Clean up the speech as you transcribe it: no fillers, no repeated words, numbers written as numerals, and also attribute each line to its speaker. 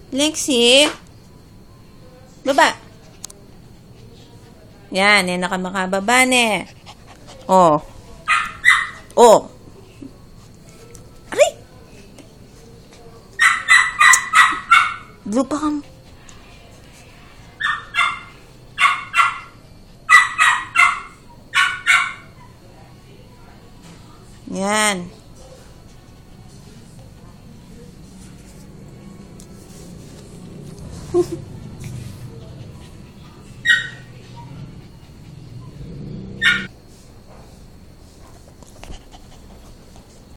Speaker 1: Lexi? Baba. Yan, nakamakababa ne. Oh. Oh. Aray! Lupa ka. Yan.